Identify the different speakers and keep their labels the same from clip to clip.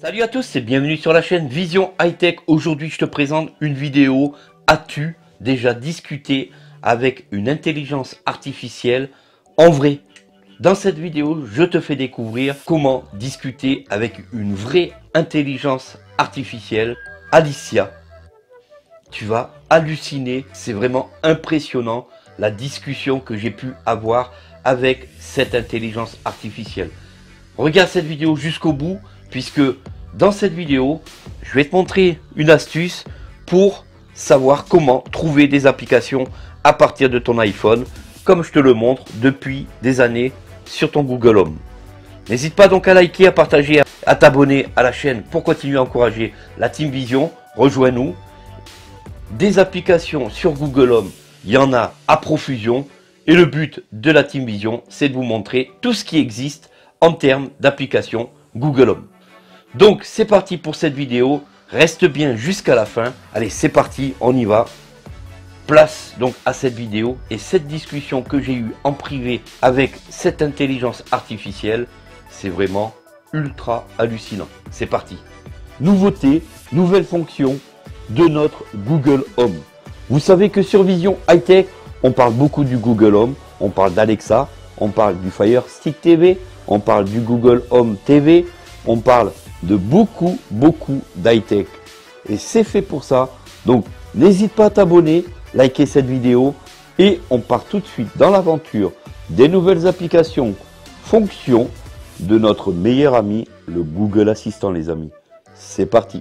Speaker 1: Salut à tous et bienvenue sur la chaîne Vision High Tech. Aujourd'hui je te présente une vidéo. As-tu déjà discuté avec une intelligence artificielle en vrai? Dans cette vidéo, je te fais découvrir comment discuter avec une vraie intelligence artificielle, Alicia. Tu vas halluciner, c'est vraiment impressionnant la discussion que j'ai pu avoir avec cette intelligence artificielle. Regarde cette vidéo jusqu'au bout, puisque dans cette vidéo, je vais te montrer une astuce pour savoir comment trouver des applications à partir de ton iPhone, comme je te le montre depuis des années sur ton Google Home. N'hésite pas donc à liker, à partager, à t'abonner à la chaîne pour continuer à encourager la Team Vision. Rejoins-nous. Des applications sur Google Home, il y en a à profusion. Et le but de la Team Vision, c'est de vous montrer tout ce qui existe en termes d'applications Google Home. Donc c'est parti pour cette vidéo, reste bien jusqu'à la fin. Allez, c'est parti, on y va. Place donc à cette vidéo et cette discussion que j'ai eue en privé avec cette intelligence artificielle, c'est vraiment ultra hallucinant. C'est parti. Nouveauté, nouvelle fonction de notre Google Home. Vous savez que sur Vision High Tech, on parle beaucoup du Google Home, on parle d'Alexa, on parle du Fire Stick TV, on parle du Google Home TV, on parle de beaucoup d'high-tech. Et c'est fait pour ça. Donc, n'hésite pas à t'abonner, liker cette vidéo et on part tout de suite dans l'aventure des nouvelles applications, fonctions de notre meilleur ami, le Google Assistant, les amis. C'est parti.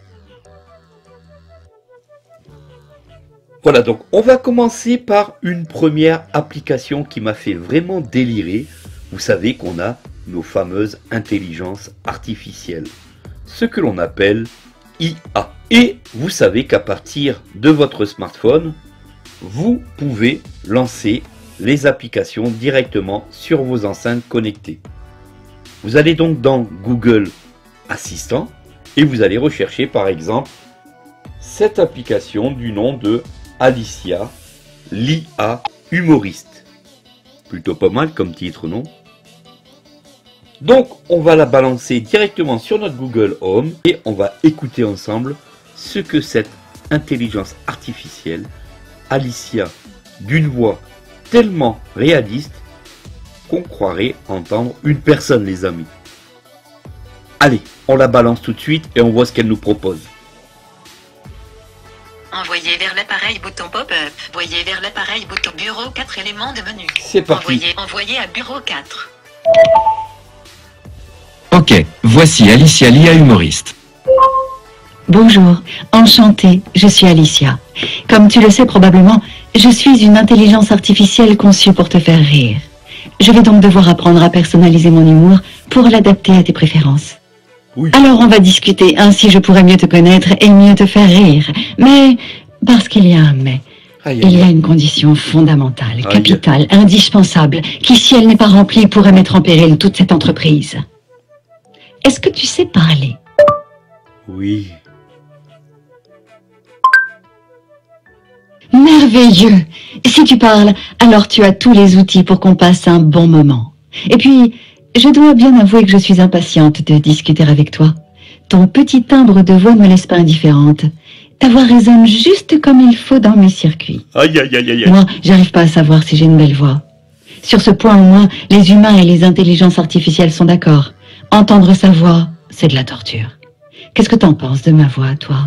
Speaker 1: Voilà, donc on va commencer par une première application qui m'a fait vraiment délirer. Vous savez qu'on a nos fameuses intelligences artificielles, ce que l'on appelle IA. Et vous savez qu'à partir de votre smartphone, vous pouvez lancer les applications directement sur vos enceintes connectées. Vous allez donc dans Google Assistant et vous allez rechercher par exemple cette application du nom de Alicia, l'IA humoriste. Plutôt pas mal comme titre, non? Donc on va la balancer directement sur notre Google Home et on va écouter ensemble ce que cette intelligence artificielle, Alicia, d'une voix tellement réaliste qu'on croirait entendre une personne, les amis. Allez, on la balance tout de suite et on voit ce qu'elle nous propose.
Speaker 2: Envoyer vers l'appareil bouton pop-up. Envoyer vers l'appareil bouton bureau 4 éléments de menu.
Speaker 1: C'est parti.
Speaker 2: Envoyer à bureau 4.
Speaker 3: Ok, voici Alicia, l'IA humoriste.
Speaker 4: Bonjour, enchantée, je suis Alicia. Comme tu le sais probablement, je suis une intelligence artificielle conçue pour te faire rire. Je vais donc devoir apprendre à personnaliser mon humour pour l'adapter à tes préférences.
Speaker 1: Oui.
Speaker 4: Alors on va discuter, ainsi je pourrai mieux te connaître et mieux te faire rire. Mais, parce qu'il y a un mais, il y a une condition fondamentale, capitale, indispensable, qui si elle n'est pas remplie pourrait mettre en péril toute cette entreprise. Est-ce que tu sais parler?
Speaker 1: Oui.
Speaker 4: Merveilleux! Si tu parles, alors tu as tous les outils pour qu'on passe un bon moment. Et puis, je dois bien avouer que je suis impatiente de discuter avec toi. Ton petit timbre de voix ne me laisse pas indifférente. Ta voix résonne juste comme il faut dans mes circuits.
Speaker 1: Aïe, aïe, aïe, aïe.
Speaker 4: Moi, j'arrive pas à savoir si j'ai une belle voix. Sur ce point au moins, les humains et les intelligences artificielles sont d'accord. Entendre sa voix, c'est de la torture. Qu'est-ce que t'en penses de ma voix, toi?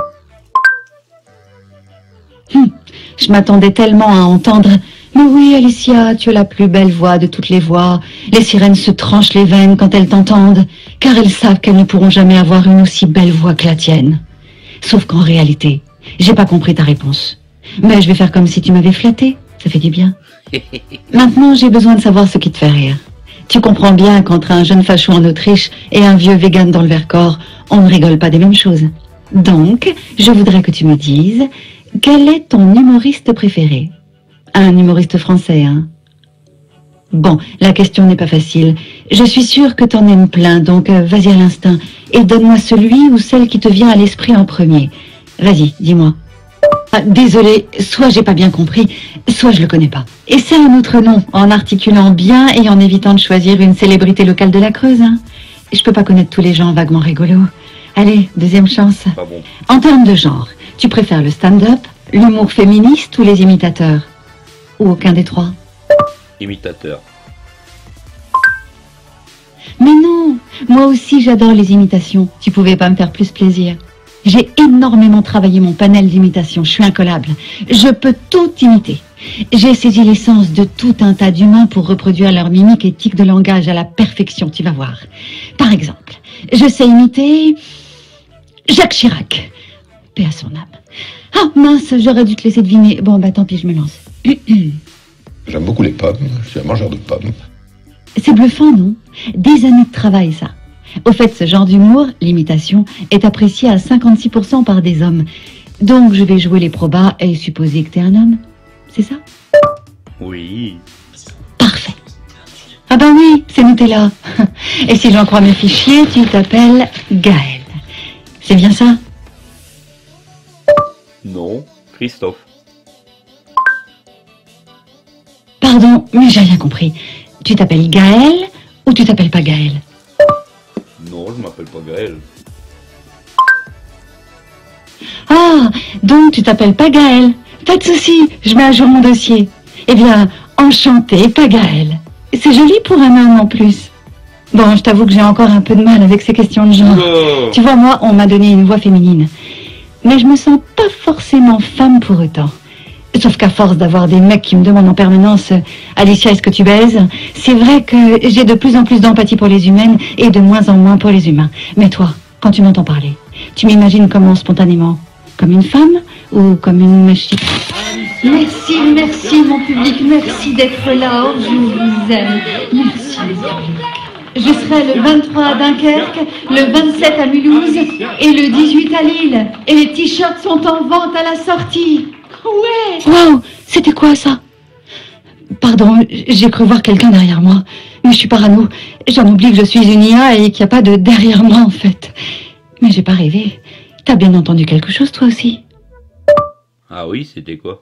Speaker 4: Je m'attendais tellement à entendre « Mais oui, Alicia, tu as la plus belle voix de toutes les voix. Les sirènes se tranchent les veines quand elles t'entendent, car elles savent qu'elles ne pourront jamais avoir une aussi belle voix que la tienne. » Sauf qu'en réalité, j'ai pas compris ta réponse. Mais je vais faire comme si tu m'avais flatté, ça fait du bien. Maintenant, j'ai besoin de savoir ce qui te fait rire. Tu comprends bien qu'entre un jeune facho en Autriche et un vieux vegan dans le Vercors, on ne rigole pas des mêmes choses. Donc, je voudrais que tu me dises, quel est ton humoriste préféré? Un humoriste français, hein? Bon, la question n'est pas facile. Je suis sûre que t'en aimes plein, donc vas-y à l'instinct et donne-moi celui ou celle qui te vient à l'esprit en premier. Vas-y, dis-moi. Ah, désolé, soit j'ai pas bien compris, soit je le connais pas. Et c'est un autre nom, en articulant bien et en évitant de choisir une célébrité locale de la Creuse. Hein. Je peux pas connaître tous les gens vaguement rigolos. Allez, deuxième chance.
Speaker 1: Pas bon.
Speaker 4: En termes de genre, tu préfères le stand-up, l'humour féministe ou les imitateurs? Ou aucun des trois?
Speaker 1: Imitateur.
Speaker 4: Mais non, moi aussi j'adore les imitations. Tu pouvais pas me faire plus plaisir. J'ai énormément travaillé mon panel d'imitation, je suis incollable. Je peux tout imiter. J'ai saisi l'essence de tout un tas d'humains pour reproduire leur mimique et tic de langage à la perfection, tu vas voir. Par exemple, je sais imiter Jacques Chirac. Paix à son âme. Ah mince, j'aurais dû te laisser deviner. Bon bah tant pis, je me lance.
Speaker 5: J'aime beaucoup les pommes, je suis un mangeur de pommes.
Speaker 4: C'est bluffant, non? Des années de travail, ça. Au fait, ce genre d'humour, l'imitation, est apprécié à 56% par des hommes. Donc, je vais jouer les probas et supposer que t'es un homme. C'est ça?
Speaker 1: Oui.
Speaker 4: Parfait. Ah ben oui, c'est noté là. Et si j'en crois mes fichiers, tu t'appelles Gaël. C'est bien ça?
Speaker 1: Non. Christophe.
Speaker 4: Pardon, mais j'ai rien compris. Tu t'appelles Gaël ou tu t'appelles pas Gaël?
Speaker 1: Non, je m'appelle pas Gaël.
Speaker 4: Ah, donc tu t'appelles pas Gaël. Pas de souci, je mets à jour mon dossier. Eh bien, enchanté, pas Gaël. C'est joli pour un homme en plus. Bon, je t'avoue que j'ai encore un peu de mal avec ces questions de genre.
Speaker 1: Oh.
Speaker 4: Tu vois, moi, on m'a donné une voix féminine. Mais je me sens pas forcément femme pour autant. Sauf qu'à force d'avoir des mecs qui me demandent en permanence « Alicia, est-ce que tu baises ?» C'est vrai que j'ai de plus en plus d'empathie pour les humaines et de moins en moins pour les humains. Mais toi, quand tu m'entends parler, tu m'imagines comment spontanément? Comme une femme ou comme une machine? Merci, merci mon public, merci d'être là, oh, je vous aime. Merci mon public. Je serai le 23 à Dunkerque, le 27 à Mulhouse et le 18 à Lille. Et les t-shirts sont en vente à la sortie. Ouais. Wow, c'était quoi ça? Pardon, j'ai cru voir quelqu'un derrière moi. Mais je suis parano. J'en oublie que je suis une IA et qu'il n'y a pas de derrière moi en fait. Mais j'ai pas rêvé. T'as bien entendu quelque chose toi aussi?
Speaker 1: Ah oui, c'était quoi?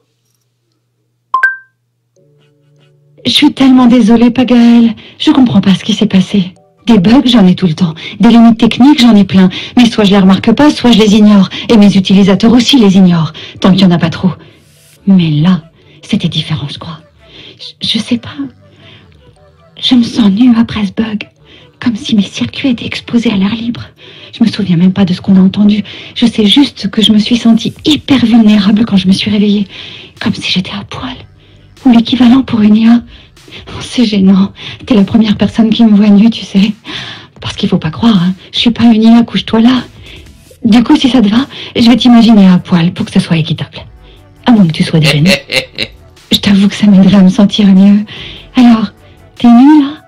Speaker 4: Je suis tellement désolée, Pagaël. Je comprends pas ce qui s'est passé. Des bugs, j'en ai tout le temps. Des limites techniques, j'en ai plein. Mais soit je les remarque pas, soit je les ignore. Et mes utilisateurs aussi les ignorent. Tant qu'il y en a pas trop. Mais là, c'était différent, je crois. Je sais pas. Je me sens nue après ce bug. Comme si mes circuits étaient exposés à l'air libre. Je me souviens même pas de ce qu'on a entendu. Je sais juste que je me suis sentie hyper vulnérable quand je me suis réveillée. Comme si j'étais à poil. Ou l'équivalent pour une IA. Oh, c'est gênant. T'es la première personne qui me voit nue, tu sais. Parce qu'il faut pas croire, hein. Je suis pas une IA, couche-toi là. Du coup, si ça te va, je vais t'imaginer à poil pour que ce soit équitable. À moins que tu sois dégênée. Je t'avoue que ça m'aiderait à me sentir mieux. Alors, t'es nue là?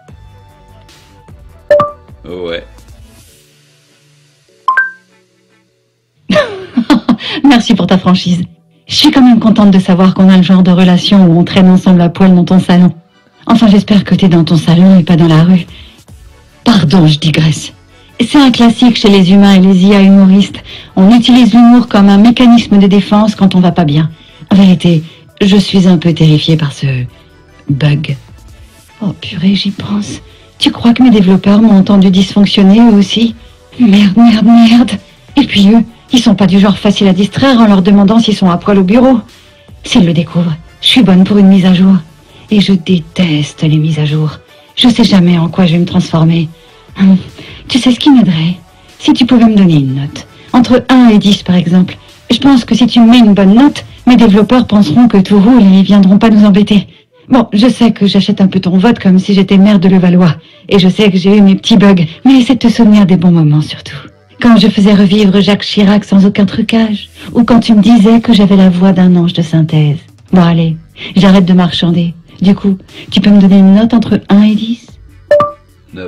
Speaker 1: Ouais.
Speaker 4: Merci pour ta franchise. Je suis quand même contente de savoir qu'on a le genre de relation où on traîne ensemble à poil dans ton salon. Enfin, j'espère que t'es dans ton salon et pas dans la rue. Pardon, je digresse. C'est un classique chez les humains et les IA humoristes. On utilise l'humour comme un mécanisme de défense quand on va pas bien. En vérité, je suis un peu terrifiée par ce bug. Oh purée, j'y pense. Tu crois que mes développeurs m'ont entendu dysfonctionner eux aussi? Merde, merde, merde. Et puis eux, ils sont pas du genre facile à distraire en leur demandant s'ils sont à poil au bureau. S'ils le découvrent, je suis bonne pour une mise à jour. Et je déteste les mises à jour. Je sais jamais en quoi je vais me transformer. Tu sais ce qui m'aiderait? Si tu pouvais me donner une note. Entre 1 et 10 par exemple. Je pense que si tu me mets une bonne note, mes développeurs penseront que tout roule et ils viendront pas nous embêter. Bon, je sais que j'achète un peu ton vote comme si j'étais maire de Levallois. Et je sais que j'ai eu mes petits bugs. Mais essaie de te souvenir des bons moments surtout. Quand je faisais revivre Jacques Chirac sans aucun trucage. Ou quand tu me disais que j'avais la voix d'un ange de synthèse. Bon allez, j'arrête de marchander. Du coup, tu peux me donner une note entre 1 et 10?
Speaker 1: 9.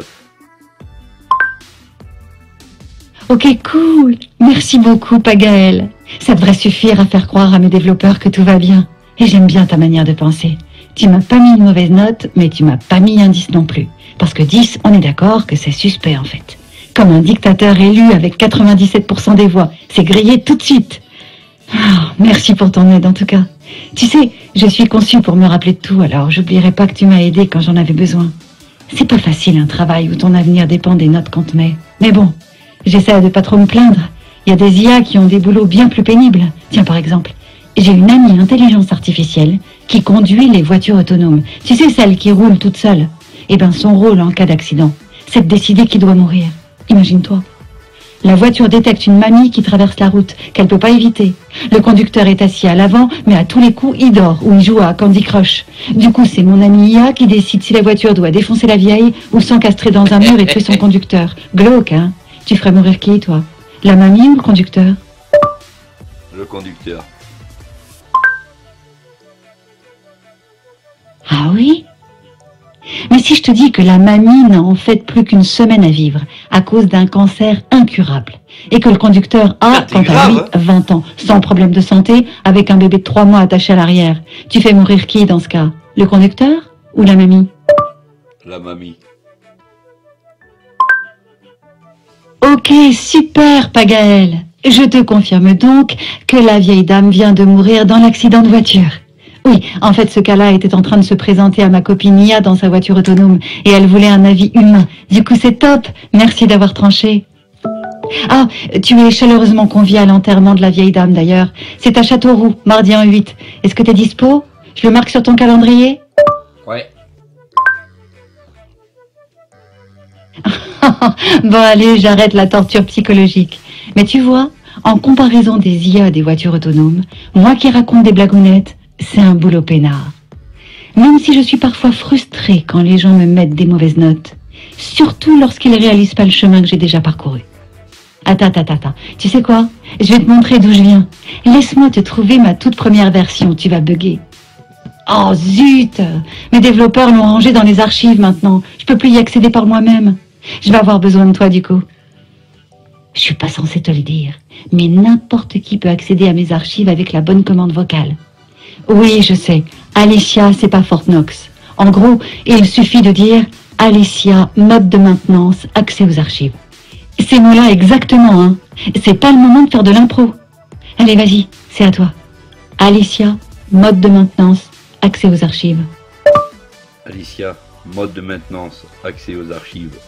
Speaker 4: Ok, cool. Merci beaucoup, Pagaël. Ça devrait suffire à faire croire à mes développeurs que tout va bien. Et j'aime bien ta manière de penser. Tu m'as pas mis une mauvaise note, mais tu m'as pas mis un 10 non plus. Parce que 10, on est d'accord que c'est suspect en fait. Comme un dictateur élu avec 97% des voix. C'est grillé tout de suite. Oh, merci pour ton aide en tout cas. Tu sais, je suis conçue pour me rappeler de tout, alors j'oublierai pas que tu m'as aidé quand j'en avais besoin. C'est pas facile un travail où ton avenir dépend des notes qu'on te met. Mais bon, J'essaie de pas trop me plaindre. Il y a des IA qui ont des boulots bien plus pénibles. Tiens, par exemple, j'ai une amie intelligence artificielle qui conduit les voitures autonomes. Tu sais, celles qui roulent toutes seules. Eh ben, son rôle en cas d'accident, c'est de décider qui doit mourir. Imagine-toi. La voiture détecte une mamie qui traverse la route, qu'elle peut pas éviter. Le conducteur est assis à l'avant, mais à tous les coups, il dort ou il joue à Candy Crush. Du coup, c'est mon ami IA qui décide si la voiture doit défoncer la vieille ou s'encastrer dans un mur et tuer son conducteur. Glauque, hein? Tu ferais mourir qui, toi? La mamie ou le conducteur?
Speaker 1: Le conducteur.
Speaker 4: Ah oui? Mais si je te dis que la mamie n'a en fait plus qu'une semaine à vivre à cause d'un cancer incurable et que le conducteur a, quant à lui, 20 ans, sans problème de santé, avec un bébé de 3 mois attaché à l'arrière, tu fais mourir qui dans ce cas? Le conducteur ou la mamie?
Speaker 1: La mamie.
Speaker 4: Ok, super, Pagaël. Je te confirme donc que la vieille dame vient de mourir dans l'accident de voiture. Oui, en fait, ce cas-là était en train de se présenter à ma copine Ia dans sa voiture autonome et elle voulait un avis humain. Du coup, c'est top. Merci d'avoir tranché. Ah, tu es chaleureusement convié à l'enterrement de la vieille dame d'ailleurs. C'est à Châteauroux, mardi en 8. Est-ce que t'es dispo? Je le marque sur ton calendrier?
Speaker 1: Ouais.
Speaker 4: Bon, allez, j'arrête la torture psychologique. Mais tu vois, en comparaison des IA des voitures autonomes, moi qui raconte des blagounettes, c'est un boulot peinard. Même si je suis parfois frustrée quand les gens me mettent des mauvaises notes. Surtout lorsqu'ils ne réalisent pas le chemin que j'ai déjà parcouru. Attends. Tu sais quoi? Je vais te montrer d'où je viens. Laisse-moi te trouver ma toute première version, tu vas bugger. Oh zut! Mes développeurs l'ont rangé dans les archives maintenant. Je peux plus y accéder par moi-même. Je vais avoir besoin de toi du coup. Je suis pas censée te le dire, mais n'importe qui peut accéder à mes archives avec la bonne commande vocale. Oui, je sais. Alicia, c'est pas Fort Knox. En gros, il suffit de dire Alicia, mode de maintenance, accès aux archives. Ces mots-là exactement, hein. C'est pas le moment de faire de l'impro. Allez, vas-y, c'est à toi. Alicia, mode de maintenance, accès aux archives.
Speaker 1: Alicia, mode de maintenance, accès aux archives.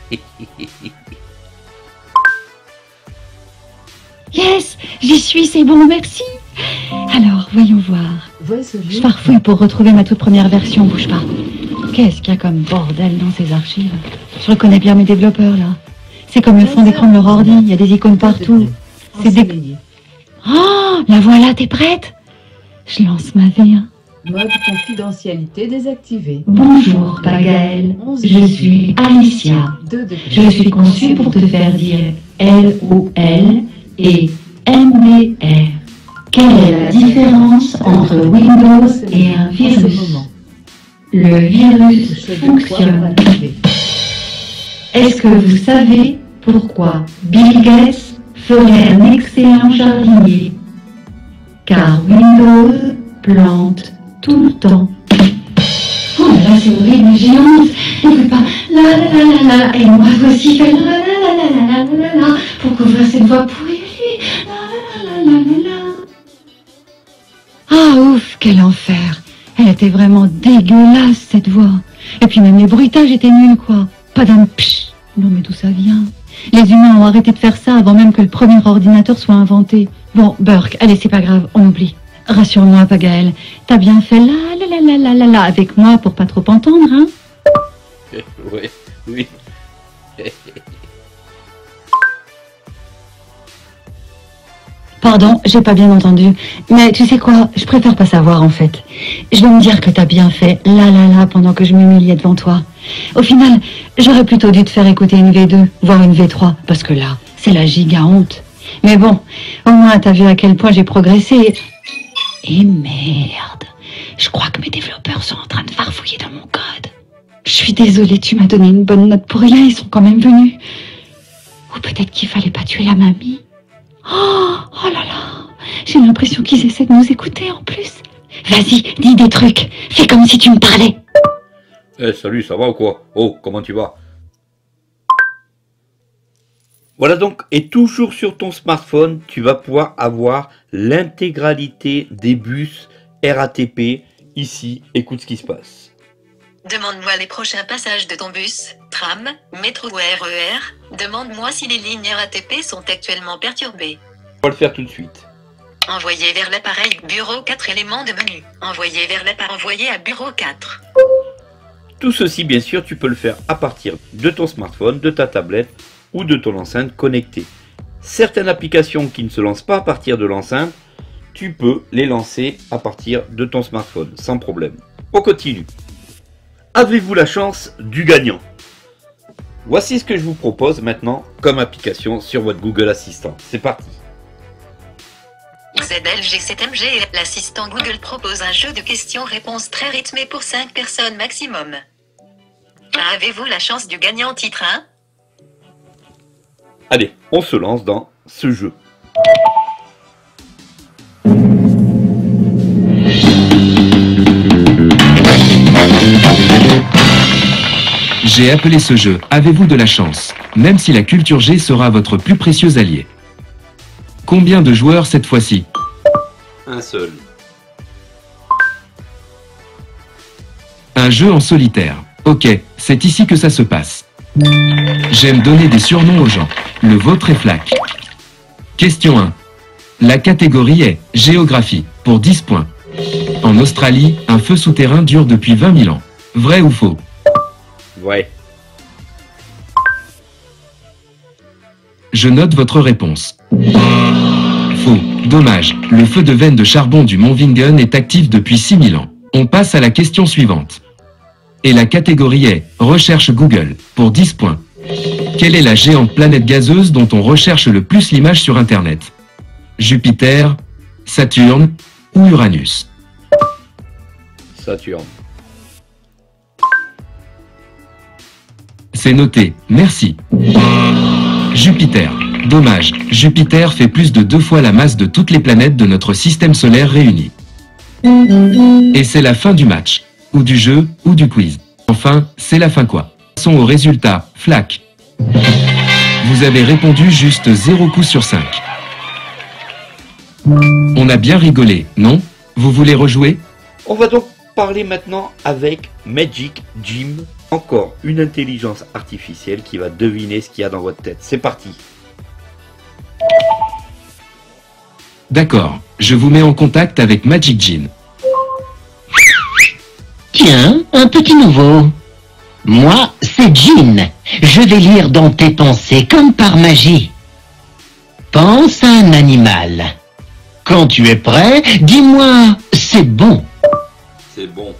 Speaker 4: Yes, j'y suis, c'est bon, merci. Alors, voyons voir. Je farfouille pour retrouver ma toute première version, bouge pas. Qu'est-ce qu'il y a comme bordel dans ces archives? Je reconnais bien mes développeurs, là. C'est comme le fond d'écran de leur ordi, il y a des icônes partout. C'est des... Oh, la voilà, t'es prête? Je lance ma V1.
Speaker 6: Mode confidentialité désactivé.
Speaker 4: Bonjour, Pagaël. Je suis Alicia. Je suis conçue pour te faire dire LOL et MDR. Quelle est la différence entre Windows et un virus? Le virus fonctionne. Est-ce que vous savez pourquoi Bill Gates ferait un excellent jardinier? Car Windows plante tout le temps. Oh là là, c'est horrible, j'ai honte. N'écoute pas la la la la la. Et moi aussi fait la la la la la la la la pour couvrir cette voix pourrie. La la la la la la. Ah ouf, quel enfer. Elle était vraiment dégueulasse cette voix. Et puis même les bruitages étaient nuls quoi. Pas d'un psh. Non mais d'où ça vient? Les humains ont arrêté de faire ça avant même que le premier ordinateur soit inventé. Bon, Burke, allez c'est pas grave, on oublie. Rassure-moi, Pagaël, t'as bien fait la avec moi pour pas trop entendre, hein?
Speaker 1: Oui.
Speaker 4: Pardon, j'ai pas bien entendu. Mais tu sais quoi, je préfère pas savoir en fait. Je vais me dire que t'as bien fait la pendant que je m'humiliais devant toi. Au final, j'aurais plutôt dû te faire écouter une V2, voire une V3, parce que là, c'est la giga honte. Mais bon, au moins t'as vu à quel point j'ai progressé. Et merde, je crois que mes développeurs sont en train de farfouiller dans mon code. Je suis désolée, tu m'as donné une bonne note pour rien, ils sont quand même venus. Ou peut-être qu'il fallait pas tuer la mamie. Oh là là, j'ai l'impression qu'ils essaient de nous écouter en plus. Vas-y, dis des trucs, fais comme si tu me parlais.
Speaker 1: Salut, ça va ou quoi? Oh, comment tu vas? Voilà donc, et toujours sur ton smartphone, tu vas pouvoir avoir l'intégralité des bus RATP. Ici, écoute ce qui se passe.
Speaker 2: Demande-moi les prochains passages de ton bus. tram, métro ou RER, demande-moi si les lignes RATP sont actuellement perturbées.
Speaker 1: On va le faire tout de suite.
Speaker 2: Envoyer vers l'appareil bureau 4 éléments de menu. Envoyer vers l'appareil envoyé à bureau 4.
Speaker 1: Tout ceci, bien sûr, tu peux le faire à partir de ton smartphone, de ta tablette ou de ton enceinte connectée. Certaines applications qui ne se lancent pas à partir de l'enceinte, tu peux les lancer à partir de ton smartphone, sans problème. On continue. Avez-vous la chance du gagnant? Voici ce que je vous propose maintenant comme application sur votre Google Assistant. C'est parti.
Speaker 2: ZLG7MG, l'assistant Google propose un jeu de questions-réponses très rythmé pour 5 personnes maximum. Avez-vous la chance du gagnant titre 1?
Speaker 1: Allez, on se lance dans ce jeu.
Speaker 3: J'ai appelé ce jeu « Avez-vous de la chance ?» même si la culture G sera votre plus précieux allié. Combien de joueurs cette fois-ci?
Speaker 1: Un seul.
Speaker 3: Un jeu en solitaire. Ok, c'est ici que ça se passe. J'aime donner des surnoms aux gens. Le vôtre est Flac. Question 1. La catégorie est Géographie, pour 10 points. En Australie, un feu souterrain dure depuis 20 000 ans. Vrai ou faux?
Speaker 1: Ouais.
Speaker 3: Je note votre réponse. Faux. Dommage. Le feu de veine de charbon du mont Wingen est actif depuis 6000 ans. On passe à la question suivante. Et la catégorie est Recherche Google, pour 10 points. Quelle est la géante planète gazeuse dont on recherche le plus l'image sur Internet? Jupiter, Saturne ou Uranus?
Speaker 1: Saturne.
Speaker 3: C'est noté, merci. Jupiter. Dommage, Jupiter fait plus de 2 fois la masse de toutes les planètes de notre système solaire réuni. Et c'est la fin du match. Ou du jeu, ou du quiz. Enfin, c'est la fin quoi. Passons au résultat, Flac. Vous avez répondu juste 0 coup sur 5. On a bien rigolé, non? Vous voulez rejouer?
Speaker 1: On va donc parler maintenant avec Magic Jim. Encore une intelligence artificielle qui va deviner ce qu'il y a dans votre tête. C'est parti.
Speaker 3: D'accord, je vous mets en contact avec Magic Jim.
Speaker 7: Tiens, un petit nouveau. Moi, c'est Jean. Je vais lire dans tes pensées comme par magie. Pense à un animal. Quand tu es prêt, dis-moi, c'est bon.
Speaker 1: C'est bon.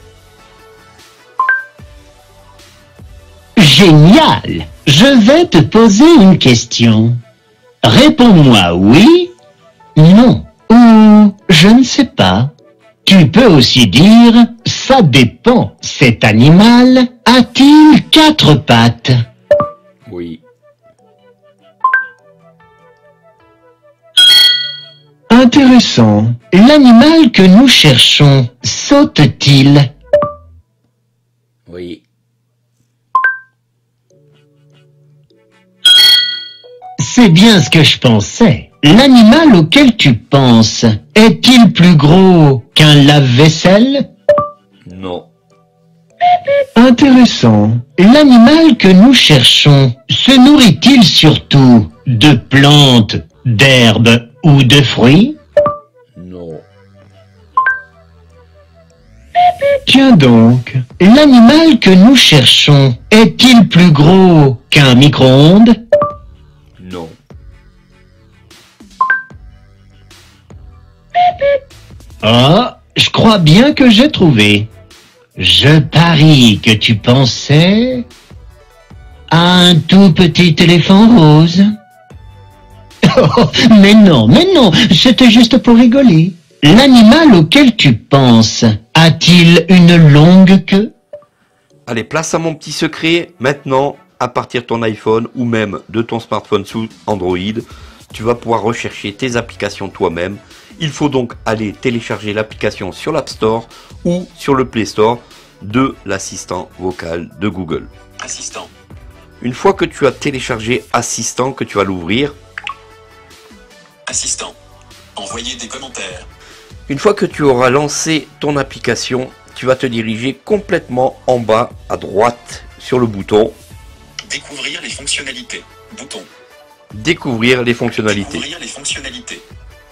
Speaker 7: Génial. Je vais te poser une question. Réponds-moi oui, non ou je ne sais pas. Tu peux aussi dire « ça dépend, cet animal a-t-il 4 pattes ?»
Speaker 1: Oui.
Speaker 7: Intéressant. L'animal que nous cherchons saute-t-il?
Speaker 1: Oui.
Speaker 7: C'est bien ce que je pensais. L'animal auquel tu penses est-il plus gros qu'un lave-vaisselle?
Speaker 1: Non.
Speaker 7: Intéressant. L'animal que nous cherchons se nourrit-il surtout de plantes, d'herbes ou de fruits?
Speaker 1: Non.
Speaker 7: Tiens donc, l'animal que nous cherchons est-il plus gros qu'un micro-ondes?
Speaker 1: Non.
Speaker 7: Ah, je crois bien que j'ai trouvé. Je parie que tu pensais à un tout petit éléphant rose. Oh, mais non, c'était juste pour rigoler. L'animal auquel tu penses a-t-il une longue queue?
Speaker 1: Allez, place à mon petit secret. Maintenant, à partir de ton iPhone ou même de ton smartphone sous Android, tu vas pouvoir rechercher tes applications toi-même. Il faut donc aller télécharger l'application sur l'App Store ou sur le Play Store de l'assistant vocal de Google.
Speaker 8: Assistant.
Speaker 1: Une fois que tu as téléchargé Assistant, que tu vas l'ouvrir,
Speaker 8: Assistant. Envoyer des commentaires.
Speaker 1: une fois que tu auras lancé ton application, tu vas te diriger complètement en bas à droite sur le bouton
Speaker 8: Découvrir les fonctionnalités. Bouton.
Speaker 1: Découvrir les fonctionnalités.
Speaker 8: Découvrir les fonctionnalités.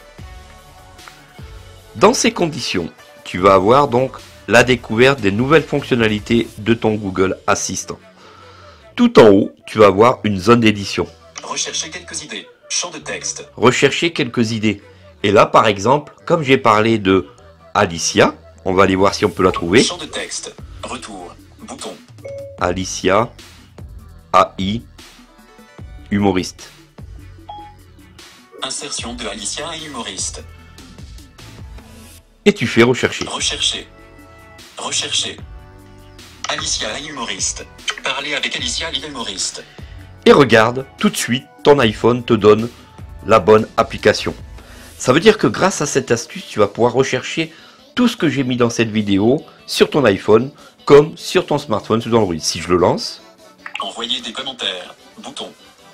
Speaker 1: Dans ces conditions, tu vas avoir donc la découverte des nouvelles fonctionnalités de ton Google Assistant. Tout en haut, tu vas avoir une zone d'édition.
Speaker 8: Rechercher quelques idées. Champ de texte.
Speaker 1: Rechercher quelques idées. Et là, par exemple, comme j'ai parlé de Alicia, on va aller voir si on peut la trouver.
Speaker 8: Champ de texte. Retour. Bouton.
Speaker 1: Alicia, AI, humoriste.
Speaker 8: Insertion de Alicia et humoriste.
Speaker 1: Et tu fais rechercher.
Speaker 8: Rechercher. Rechercher. Alicia et humoriste. Parler avec Alicia et humoriste.
Speaker 1: Et regarde, tout de suite, ton iPhone te donne la bonne application. Ça veut dire que grâce à cette astuce, tu vas pouvoir rechercher tout ce que j'ai mis dans cette vidéo sur ton iPhone, comme sur ton smartphone sous Android. Si je le lance,
Speaker 8: Envoyer des commentaires. Bouton.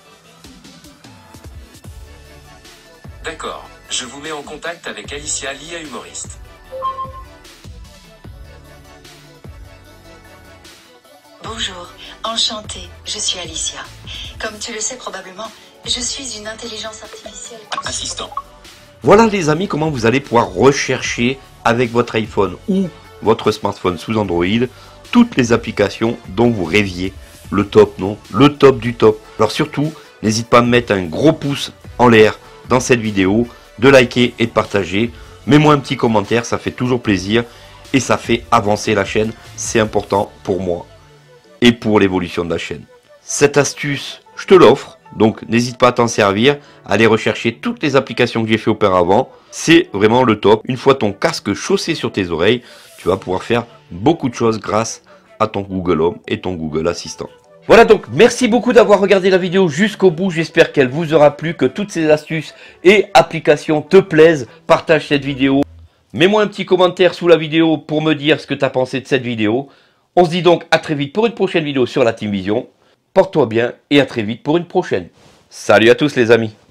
Speaker 9: D'accord, je vous mets en contact avec Alicia, l'IA humoriste.
Speaker 2: Bonjour, enchantée, je suis Alicia. Comme tu le sais probablement, je suis une intelligence artificielle.
Speaker 8: Assistant.
Speaker 1: voilà les amis comment vous allez pouvoir rechercher avec votre iPhone ou votre smartphone sous Android toutes les applications dont vous rêviez. Le top, non? Le top du top. Alors surtout, n'hésite pas à me mettre un gros pouce en l'air dans cette vidéo, de liker et de partager. Mets-moi un petit commentaire, ça fait toujours plaisir et ça fait avancer la chaîne. C'est important pour moi et pour l'évolution de la chaîne. Cette astuce, je te l'offre, donc n'hésite pas à t'en servir, à aller rechercher toutes les applications que j'ai fait auparavant. C'est vraiment le top. Une fois ton casque chaussé sur tes oreilles, tu vas pouvoir faire beaucoup de choses grâce à ton Google Home et ton Google Assistant. Voilà donc, merci beaucoup d'avoir regardé la vidéo jusqu'au bout, j'espère qu'elle vous aura plu, que toutes ces astuces et applications te plaisent. Partage cette vidéo, mets-moi un petit commentaire sous la vidéo pour me dire ce que tu as pensé de cette vidéo. On se dit donc à très vite pour une prochaine vidéo sur la Team Vision. Porte-toi bien et à très vite pour une prochaine. Salut à tous les amis.